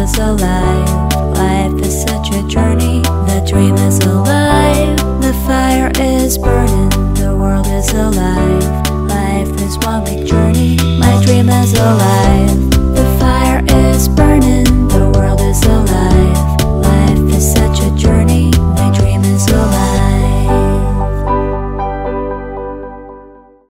is alive. Life is such a journey. The dream is alive.